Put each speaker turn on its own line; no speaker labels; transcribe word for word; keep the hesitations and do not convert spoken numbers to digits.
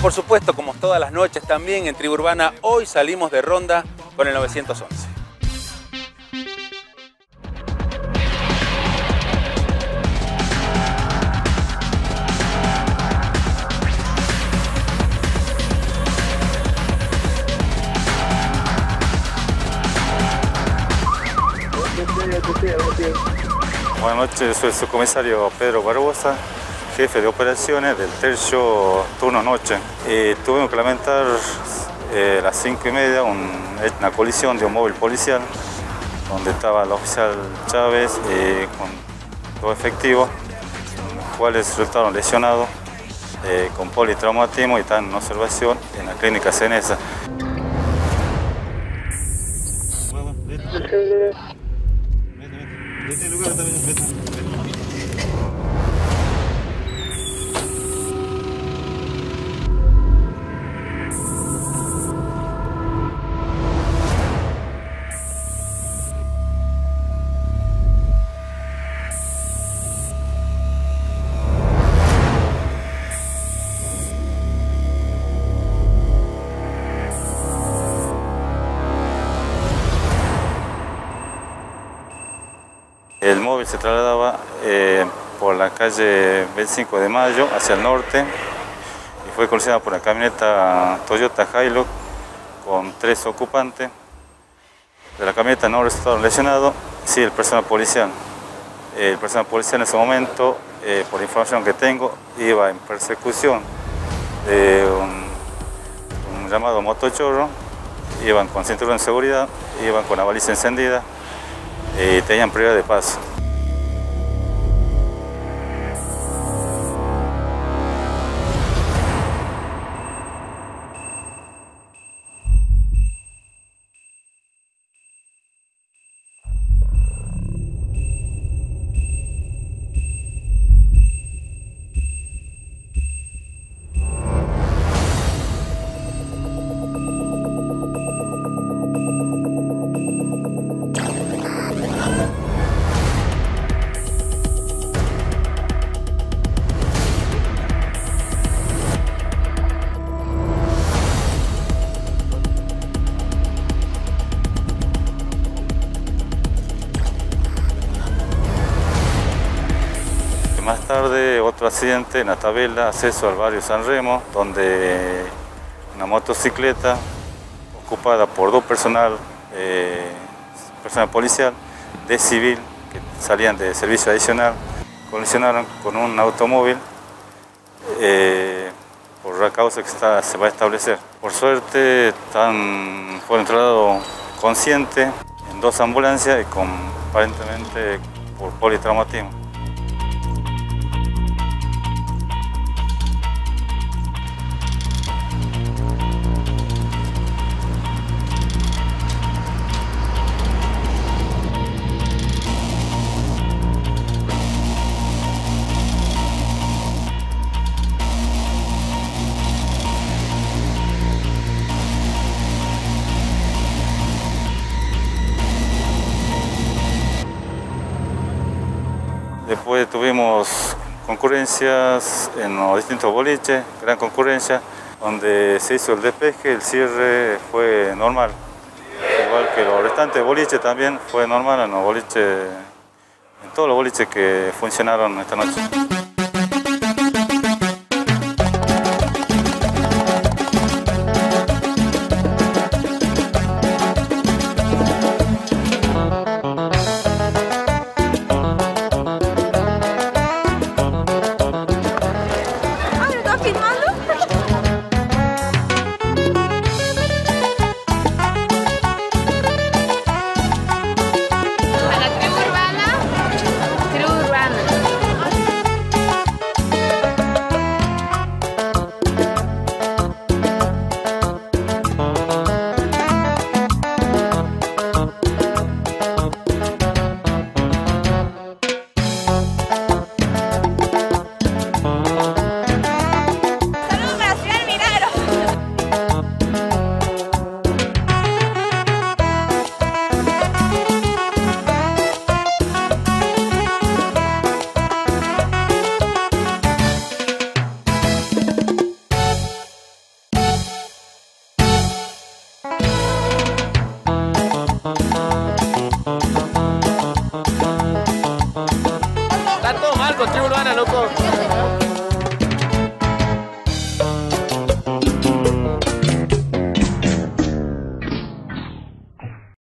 por supuesto, como todas las noches también en Tribu Urbana, hoy salimos de ronda con el novecientos once.
Buenas noches, soy el subcomisario Pedro Barbosa, jefe de operaciones del tercio turno noche. Eh, tuvimos que lamentar eh, a las cinco y media un, una colisión de un móvil policial donde estaba el oficial Chávez eh, con dos efectivos, los cuales resultaron lesionados eh, con politraumatismo y están en observación en la clínica Cenesa. Este lugar también, vete, vete. El móvil se trasladaba eh, por la calle veinticinco de mayo hacia el norte y fue colisionado por una camioneta Toyota Hilux con tres ocupantes. De la camioneta no resultaron lesionados, sí el personal policial. El personal policial en ese momento, eh, por información que tengo, iba en persecución de un, un llamado motochorro, iban con cinturón de seguridad, iban con la baliza encendida y tenían prioridad de paso. Más tarde, otro accidente en la tabela, acceso al barrio San Remo, donde una motocicleta ocupada por dos personal, eh, personal policial de civil que salían de servicio adicional, colisionaron con un automóvil eh, por la causa que está, se va a establecer. Por suerte, están, fueron trasladados conscientes en dos ambulancias y con, aparentemente por politraumatismo. Después tuvimos concurrencias en los distintos boliches, gran concurrencia, donde se hizo el despeje, el cierre fue normal. Igual que los restantes boliches también fue normal en los boliches, en todos los boliches que funcionaron esta noche.
ganas, loco.